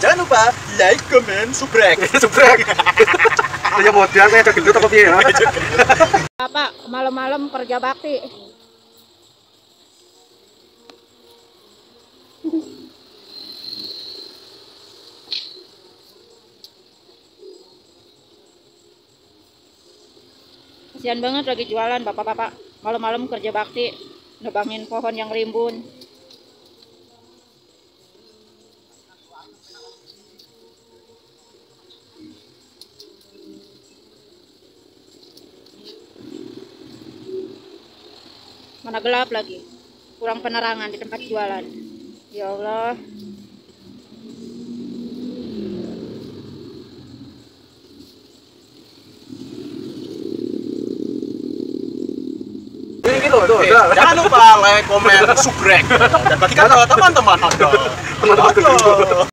Jangan lupa like, comment, subrek. Subrek. Kayak modal kayak ada gendut apa piye ya? Bapak malam-malam kerja bakti. Kasihan banget lagi jualan bapak-bapak malam-malam kerja bakti, nebangin pohon yang rimbun. Mana gelap lagi, kurang penerangan di tempat jualan. Ya Allah. Jangan lupa like, comment, subrek dan bagikan ke teman-teman Anda.